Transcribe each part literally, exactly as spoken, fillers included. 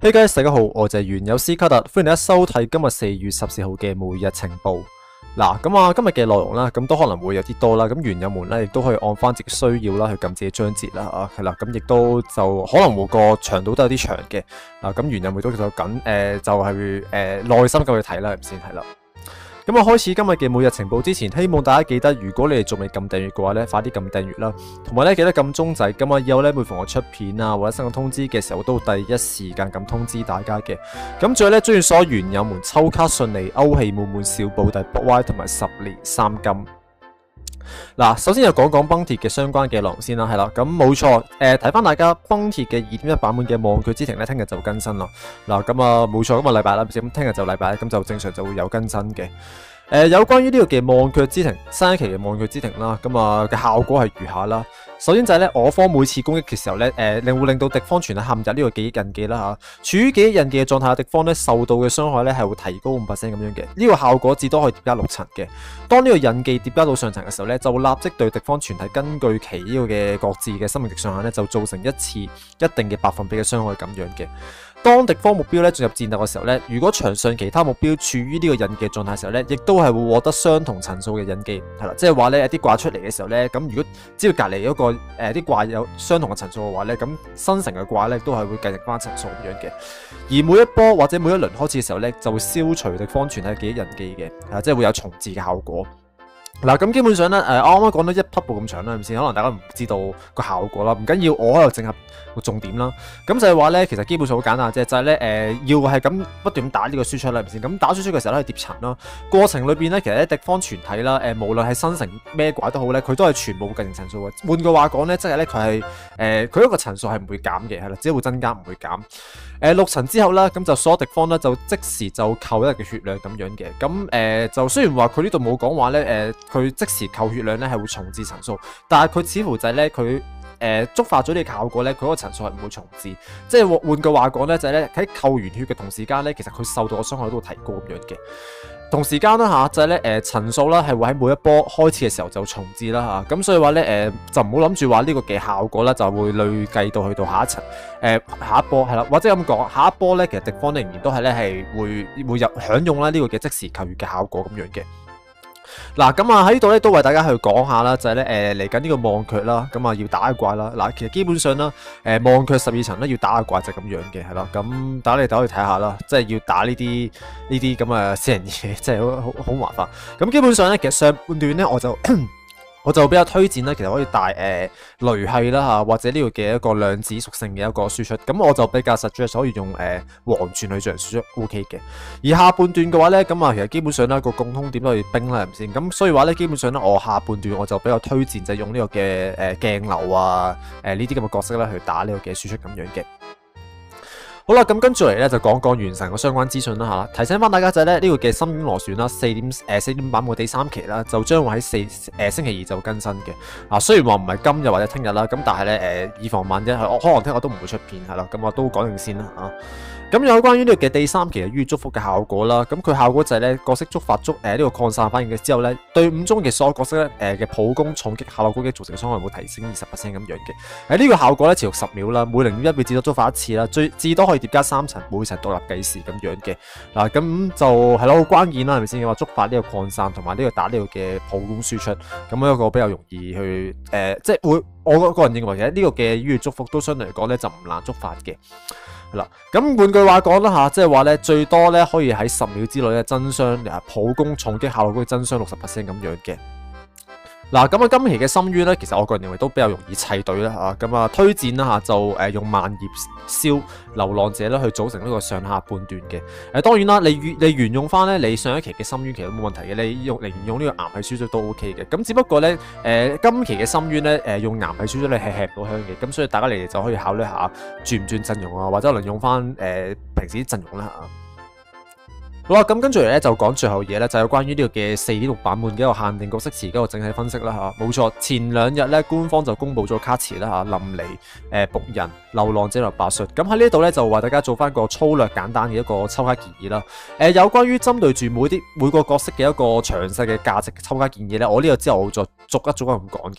Hey guys，大家好，我就係原有斯卡特，歡迎大家收睇今日四月十四號嘅每日情報。嗱，咁啊，今日嘅內容啦，咁都可能會有啲多啦。咁原友們咧，亦都可以按翻自己需要啦，去撳自己章節啦，啊，係啦。咁亦都就可能每個長度都有啲長嘅。嗱，咁原友們都就緊誒、呃，就係、是、誒、呃、耐心咁去睇啦，係咪先？係啦。咁啊，開始今日嘅每日情報之前，希望大家記得，如果你哋仲未撳訂閱嘅話咧，快啲撳訂閱啦。同埋咧，記得撳鐘仔。咁啊，以後咧每逢我出片啊或者新嘅通知嘅時候，都第一時間咁通知大家嘅。咁最後咧，祝願所有原友們抽卡順利，歐氣滿滿，小保底卜 Y 同埋十年三金。嗱，首先就講講崩鐵嘅相關嘅內容先啦，係啦，咁冇錯，誒睇翻大家崩鐵嘅二點一版本嘅望卻之庭咧，聽日就更新啦。嗱，咁啊冇錯，咁啊禮拜啦，咁聽日就禮拜，咁就正常就會有更新嘅。誒、呃，有關於呢個嘅望卻之庭新一期嘅望卻之庭啦，咁啊嘅效果係如下啦。首先就係咧，我方每次攻擊嘅時候咧，誒、呃，令會令到敵方全係陷入呢個記憶印記啦吓。處於記憶印記嘅狀態嘅敵方咧，受到嘅傷害咧係會提高五 percent 咁樣嘅。呢、這個效果至多可以疊加六層嘅。當呢個印記疊加到上層嘅時候咧，就會立即對敵方全體根據其呢個嘅各自嘅生命值上限咧，就造成一次一定嘅百分比嘅傷害咁樣嘅。當敵方目標咧進入戰鬥嘅時候咧，如果場上其他目標處於呢個印記嘅狀態嘅時候咧，亦都係會獲得相同層數嘅印記，係啦，即係話咧有啲掛出嚟嘅時候咧，咁如果只要隔離嗰個誒啲掛有相同嘅層數嘅話咧，咁新成嘅掛咧都係會繼續翻層數咁樣嘅。而每一波或者每一輪開始嘅時候咧，就會消除敵方全體記憶印記嘅，係即係會有重置嘅效果。嗱，咁基本上咧，誒，我啱啱講到一匹布咁長啦，係咪先？可能大家唔知道個效果啦，唔緊要，我喺度整合個重點啦。咁就係話咧，其實基本上好簡單啫，就係咧，誒，要係咁不斷打呢個輸出啦，係咪先？咁打輸出嘅時候咧，疊層啦，過程裏邊咧，其實咧敵方全體啦，誒，無論係新城咩怪都好咧，佢都係全部繼承層數嘅。換句話講咧，即係咧佢係，誒，佢一個層數係唔會減嘅，係啦，只會增加唔會減。誒，六層之後啦，咁就所有敵方咧就即時就扣一日嘅血量咁樣嘅。咁誒、呃，就雖然話佢呢度冇講話咧，誒、呃，佢即時扣血量咧係會重置層數，但係佢似乎就係咧佢誒觸發咗呢個效果咧，佢嗰個層數係唔會重置。即係換句話講咧，就係咧喺扣完血嘅同時間咧，其實佢受到嘅傷害都會提高咁樣嘅。同時間啦嚇，就係咧誒層數啦，係會喺每一波開始嘅時候就重置啦嚇，咁所以話咧誒就唔好諗住話呢個嘅效果啦，就會累計到去到下一層誒、呃、下一波係啦，或者咁講下一波咧，其實敵方仍然都係咧係會會入享用啦呢個嘅即時扣血嘅效果咁樣嘅。嗱，咁啊喺呢度咧都為大家去講下啦，就係咧誒嚟緊呢個望卻啦，咁啊要打嘅怪啦。嗱，其實基本上啦，誒望卻十二層咧要打嘅怪就咁樣嘅，係啦。咁大家你哋可以睇下啦，即係要打呢啲呢啲咁嘅私人嘢，即係好好好麻煩。咁基本上咧，其實上半段咧我就。我就比較推薦咧，其實可以帶誒、呃、雷系啦嚇，或者呢個嘅一個量子屬性嘅一個輸出。咁我就比較 suggest 可以用誒、呃、黃鑽去進行輸出 OK 嘅。而下半段嘅話咧，咁啊其實基本上咧個共通點都係冰啦，係咪先？咁所以話咧，基本上咧我下半段我就比較推薦就係用呢個嘅誒鏡流啊，誒呢啲咁嘅角色咧去打呢個嘅輸出咁樣嘅。好啦，咁跟住嚟咧就講講完成個相關資訊啦嚇，提醒翻大家就係咧呢個嘅深淵螺旋啦，四點誒四點版本第三期啦，就將會喺四誒、呃、星期二就更新嘅。啊，雖然話唔係今日或者聽日啦，咁但係咧誒以防萬一，我可能聽日都唔會出片係啦，咁我都講定先啦嚇。咁有關於呢個嘅第三期嘅於祝福嘅效果啦，咁佢效果就係咧角色觸發觸誒呢個擴散反應嘅之後咧，對五中嘅所有角色咧誒嘅普攻、重擊、下落攻擊造成嘅傷害會提升二十 percent 咁樣嘅。誒、呃、呢、這個效果咧持續十秒啦，每零點一秒至多觸發一次啦，最至多可以疊加三層，每層獨立計時咁樣嘅。嗱，咁就係咯，好關鍵啦，係咪先？話觸發呢個擴散同埋呢個打呢個嘅普攻輸出，咁一個比較容易去誒、呃，即係會我個人認為其實呢個嘅於祝福都相對嚟講咧就唔難觸發嘅。嗱，咁換句話講啦嚇，即係話咧最多咧可以喺十秒之內咧增傷啊普攻、重擊、下落攻擊增傷六十 percent 咁樣嘅。嗱，咁啊今期嘅深淵咧，其實我個人認為都比較容易砌隊啦嚇，咁啊推薦啦嚇就誒用萬葉燒流浪者咧去組成呢個上下半段嘅。誒當然啦，你你沿用翻咧你上一期嘅深淵其實都冇問題嘅，你用嚟沿用呢個岩系輸出都 OK 嘅。咁只不過咧誒、呃、今期嘅深淵咧誒用岩系輸出咧係吃唔到香嘅，咁所以大家嚟就可以考慮下轉唔轉陣容啊，或者可能用翻誒、呃、平時啲陣容啦嚇。好啦，咁跟住嚟咧就講最後嘢咧，就有關於呢個嘅四點六版本嘅一個限定角色詞嘅一個整體分析啦嚇。冇錯，前兩日咧官方就公布咗卡詞啦嚇，林尼、誒僕人、流浪者同白術。咁喺呢度咧就為大家做翻個粗略簡單嘅一個抽卡建議啦。誒、呃、有關於針對住每啲每個角色嘅一個詳細嘅價值抽卡建議咧，我呢個之後會再逐一逐一咁講嘅。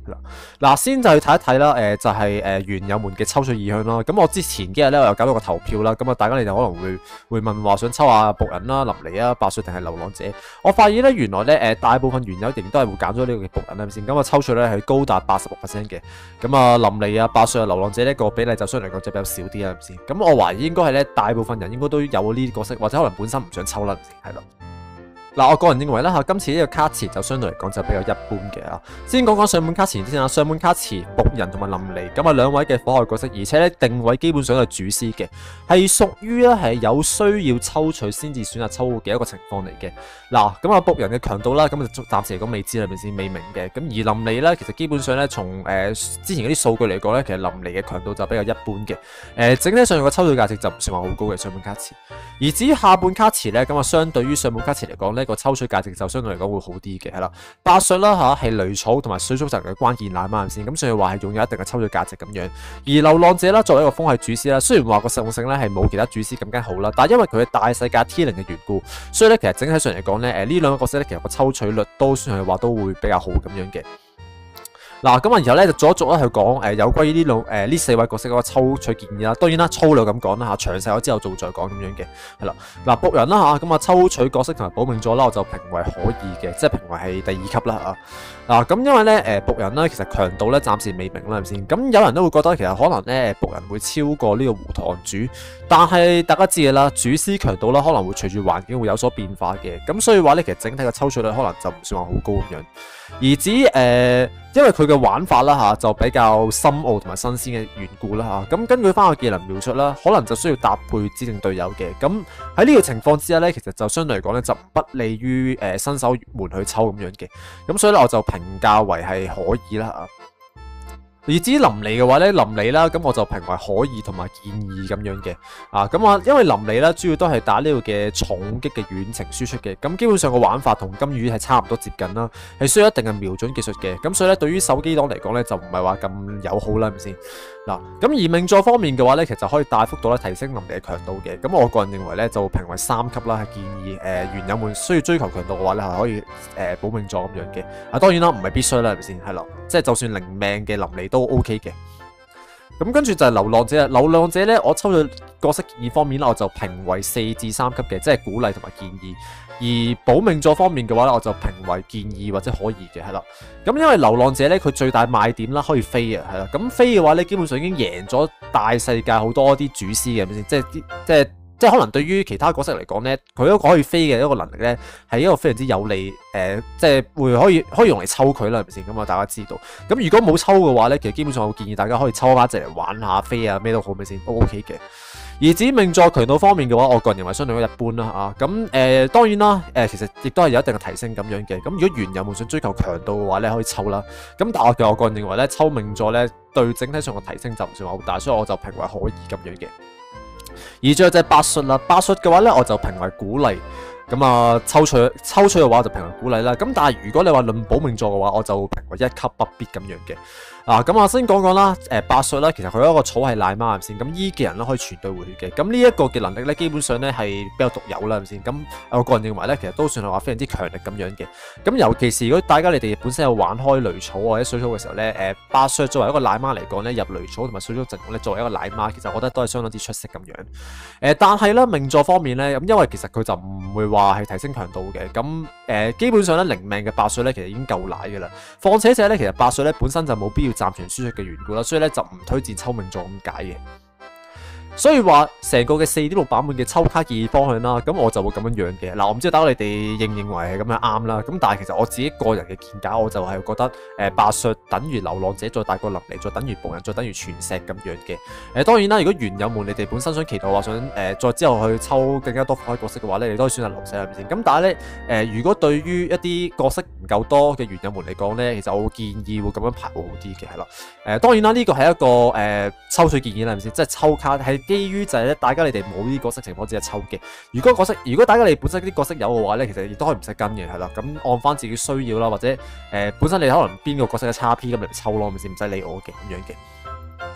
係啦，嗱先就去睇一睇啦，誒、呃、就係、是、誒、呃、原友們嘅抽取意向啦。咁我之前幾日咧，我又搞到個投票啦。咁啊，大家你就可能會會問話想抽下僕人啦、林離啊、百歲定係流浪者。我發現咧，原來咧誒、呃、大部分原友仍都係會揀咗呢個嘅僕人係咪先？咁啊，抽取咧係高達八十六 percent 嘅。咁啊，林離啊、百歲啊、流浪者呢個比例就相對嚟講就比較少啲啦，係咪先？咁我懷疑應該係咧，大部分人應該都有呢啲角色，或者可能本身唔想抽啦，係咪先？係咯。嗱，我個人認為咧嚇，今次呢個卡池就相對嚟講就比較一般嘅啊。先講講上門卡池先啦，上門卡池僕人同埋林離咁啊兩位嘅火害角色，而且咧定位基本上係主師嘅，係屬於咧係有需要抽取先至選擇抽嘅一個情況嚟嘅。嗱，咁啊僕人嘅強度啦，咁就暫時嚟講未知啦，係咪先未明嘅。咁而林離咧，其實基本上咧從誒、呃、之前嗰啲數據嚟講咧，其實林離嘅強度就比較一般嘅。誒、呃、整體上個抽取價值就唔算話好高嘅上門卡池。而至於下半卡池咧，咁啊相對於上半卡池嚟講呢個抽取價值就相對嚟講會好啲嘅，係啦。百術啦嚇係雷草同埋水速就嘅關鍵奶媽先，咁所以話係擁有一定嘅抽取價值咁樣。而流浪者啦作為一個風系主師啦，雖然話個實用性咧係冇其他主師更加好啦，但係因為佢嘅大世界 T 零嘅緣故，所以咧其實整體上嚟講咧，誒呢兩個角色咧其實個抽取率都算係話都會比較好咁樣嘅。嗱，咁啊，然後咧就逐一逐一去講誒有關於呢兩誒呢四位角色嗰個抽取建議啦。當然啦，粗略咁講啦嚇，詳細咗之後做再講咁樣嘅，係啦。嗱，僕人啦嚇，咁啊抽取角色同埋保命座啦，我就評為可以嘅，即係評為係第二級啦嚇。嗱，咁因為咧誒僕人咧其實強度咧暫時未明啦，係咪先？咁有人都會覺得其實可能咧僕人會超過呢個胡唐主，但係大家知嘅啦，主師強度啦可能會隨住環境會有所變化嘅，咁所以話咧其實整體嘅抽取率可能就唔算話好高咁樣。而至於誒、呃，因為佢嘅玩法啦嚇，就比較深奧同埋新鮮嘅緣故啦嚇。咁根據翻個技能描述啦，可能就需要搭配指定隊友嘅。咁喺呢個情況之下咧，其實就相對嚟講咧，就不利於誒、呃、新手們去抽咁樣嘅。咁所以咧，我就評價為係可以啦嚇。而至於林離嘅話咧，林離啦，咁我就評為可以同埋建議咁樣嘅，啊，咁啊，因為林離啦，主要都係打呢個嘅重擊嘅遠程輸出嘅，咁基本上個玩法同金魚係差唔多接近啦，係需要一定嘅瞄準技術嘅，咁所以咧，對於手機黨嚟講咧，就唔係話咁友好啦，係咪先？嗱，咁而命座方面嘅話咧，其實可以大幅度咧提升林離嘅強度嘅，咁我個人認為咧就評為三級啦，係建議誒、呃、原友們需要追求強度嘅話咧係可以誒、呃、保命座咁樣嘅，啊當然啦，唔係必須啦，係咪先？係咯，即係就算零命嘅林離都 OK 嘅。咁跟住就係流浪者，流浪者咧，我抽咗角色建議方面咧，我就評為四至三級嘅，即係鼓勵同埋建議。而保命座方面嘅話咧，我就評為建議或者可以嘅，係啦。咁因為流浪者咧，佢最大賣點啦，可以飛啊，係啦。咁飛嘅話咧，基本上已經贏咗大世界好多啲主師嘅，係咪先？即係啲即係。即係可能對於其他角色嚟講咧，佢一個可以飛嘅一個能力咧，係一個非常之有利，誒、呃，即係會可以可以用嚟抽佢啦，係咪先？咁啊，大家知道。咁如果冇抽嘅話咧，其實基本上我建議大家可以抽翻隻嚟玩下飛啊，咩都好，咪先都 OK 嘅。而至於命座強度方面嘅話，我個人認為相對一般啦啊。咁誒、呃、當然啦，誒、呃、其實亦都係有一定嘅提升咁樣嘅。咁如果原有冇想追求強度嘅話咧，可以抽啦。咁但係我嘅我個人認為咧，抽命座咧對整體上嘅提升就唔算話好大，所以我就評為可以咁樣嘅。而最後就係百術啦，百術嘅話咧，我就評為鼓勵。咁啊，抽取抽取嘅話就評為鼓勵啦。咁但係如果你話論保命座嘅話，我就評為一級不必咁樣嘅。啊，咁啊，先講講啦。誒，百術啦，其實佢有一個草係奶媽係咪先？咁 E 嘅人咧可以全隊回血嘅。咁呢一個嘅能力咧，基本上咧係比較獨有啦，係咪先？咁我個人認為咧，其實都算係話非常之強力咁樣嘅。咁尤其是如果大家你哋本身有玩開雷草或者水草嘅時候咧，誒，百術作為一個奶媽嚟講咧，入雷草同埋水草陣容咧，作為一個奶媽，其實我覺得都係相當之出色咁樣。誒，但係咧命座方面咧，咁因為其實佢就唔會話係提升強度嘅。咁誒，基本上咧零命嘅百術咧，其實已經夠奶嘅啦。況且者咧，其實百術咧本身就冇必要暫存輸出嘅緣故啦，所以咧就唔推薦抽命座咁解嘅。所以話成個嘅四點六版本嘅抽卡建議方向啦，咁我就會咁樣樣嘅。嗱，我唔知道大家你哋認唔認為係咁樣啱啦。咁但係其實我自己個人嘅見解，我就係覺得誒百術等於流浪者再大過林離，再等於僕人，再等於全石咁樣嘅。誒、呃、當然啦，如果原友們你哋本身想期待話想誒、呃、再之後去抽更加多火海角色嘅話咧，你都可以選擇流石係咪先？咁但係咧誒，如果對於一啲角色唔夠多嘅原友們嚟講咧，其實我會建議會咁樣排會好啲嘅，係啦。誒、呃、當然啦，呢個係一個誒、呃、抽取建議啦，係咪先？即係抽卡係基於就係咧，大家你哋冇呢啲角色情況之下抽嘅。如果角色，如果大家你本身啲角色有嘅話咧，其實亦都可以唔使跟嘅，係啦。咁按翻自己需要啦，或者誒、呃、本身你可能邊個角色嘅叉 P 咁嚟抽咯，咪先唔使理我嘅咁樣嘅。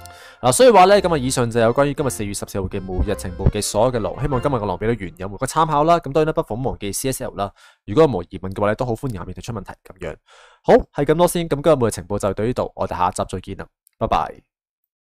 嗱，所以話咧，咁啊，以上就有關於今日四月十四號嘅每日情報嘅所有嘅內容，希望今日嘅內容俾到原有冇個參考啦。咁當然咧，不妨忘記 C S L 啦。如果有冇疑問嘅話咧，都好歡迎下面提出問題咁樣。好，係咁多先。咁今日每日情報就到呢度，我哋下一集再見啦，拜拜。